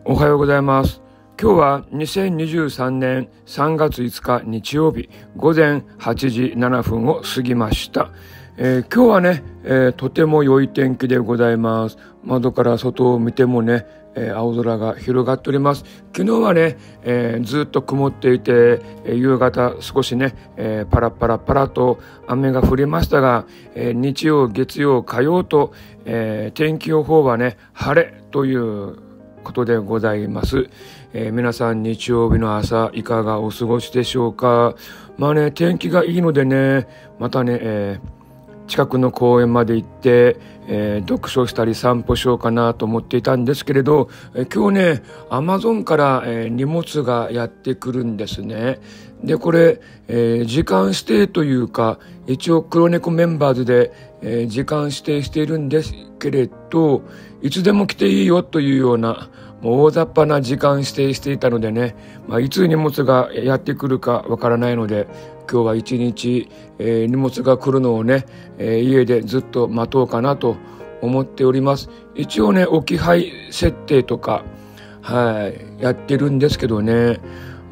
おはようございます。今日は2023年3月5日日曜日午前8時7分を過ぎました。今日はね、とても良い天気でございます。窓から外を見てもね、青空が広がっております。昨日はね、ずっと曇っていて、夕方少しね、パラパラと雨が降りましたが、日曜月曜火曜と、天気予報はね晴れということでございます。皆さん日曜日の朝いかがお過ごしでしょうか。天気がいいのでね、またね、近くの公園まで行って、読書したり散歩しようかなと思っていたんですけれど、今日ねアマゾンから、荷物がやってくるんですね。でこれ、時間指定というか一応黒猫メンバーズで、時間指定しているんですけれど、いつでも来ていいよというようなもう大雑把な時間指定していたのでね、いつ荷物がやってくるかわからないので、今日は一日、荷物が来るのをね、家でずっと待とうかなと思っております。一応ね置き配設定とか、やってるんですけどね、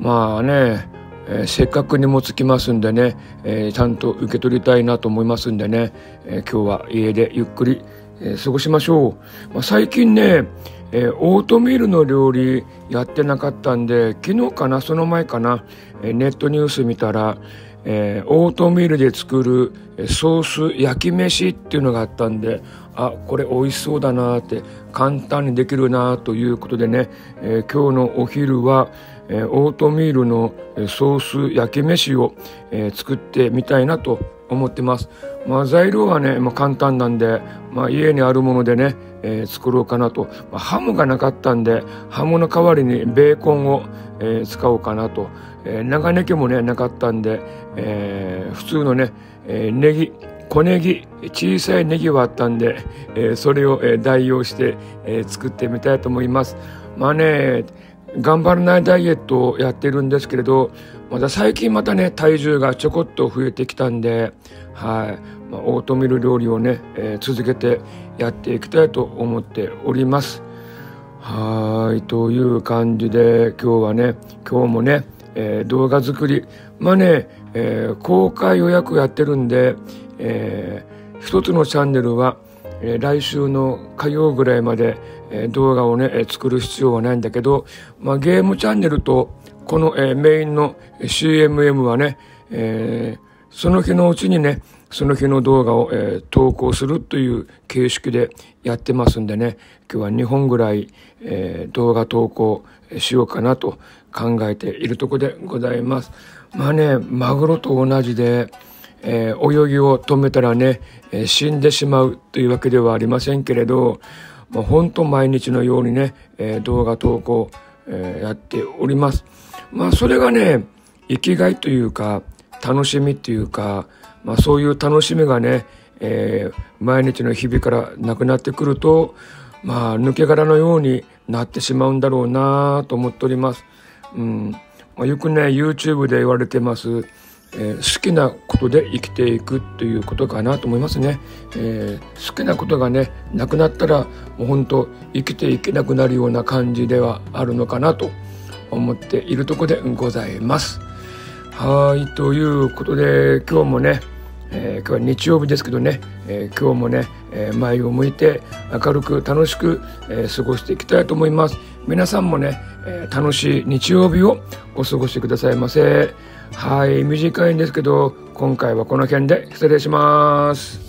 せっかく荷物来ますんでね、ちゃんと受け取りたいなと思いますんでね、今日は家でゆっくり、過ごしましょう。最近ね、オートミールの料理やってなかったんで、昨日かなその前かな、ネットニュース見たら、オートミールで作るソース焼き飯っていうのがあったんで、これ美味しそうだなって簡単にできるなということでね、今日のお昼はオートミールのソース焼き飯を作ってみたいなと思ってます。材料はね、簡単なんで、家にあるものでね、作ろうかなと。ハムがなかったんで、ハムの代わりにベーコンを、使おうかなと。長ネギもねなかったんで、普通のね、ネギ、小ネギ、小さいネギはあったんで、それを、代用して、作ってみたいと思います。頑張らないダイエットをやってるんですけれど、最近またね体重がちょこっと増えてきたんで、オートミール料理をね、続けてやっていきたいと思っております。という感じで今日もね、動画作り公開予約やってるんで、一つのチャンネルは来週の火曜ぐらいまで動画をね作る必要はないんだけど、ゲームチャンネルとこのメインの CMM はね、その日のうちにねその日の動画を投稿するという形式でやってますんでね、今日は2本ぐらい動画投稿しようかなと考えているところでございます。マグロと同じで泳ぎを止めたらね、死んでしまうというわけではありませんけれど、本当毎日のようにね、動画投稿、やっております。それがね生きがいというか楽しみっていうか、そういう楽しみがね、毎日の日々からなくなってくると、抜け殻のようになってしまうんだろうなと思っております。よくね YouTube で言われてます、好きなことで生きていくということかなと思いますね。好きなことがねなくなったらもう本当生きていけなくなるような感じではあるのかなと思っているところでございます。ということで今日もね、今日は日曜日ですけどね、今日もね、前を向いて明るく楽しく、過ごしていきたいと思います。皆さんもね、楽しい日曜日をお過ごしくださいませ。短いんですけど今回はこの辺で失礼します。